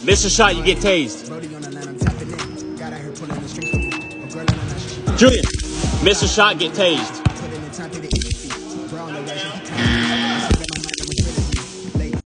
Miss a shot, you get tased. Julian, miss a shot, get tased.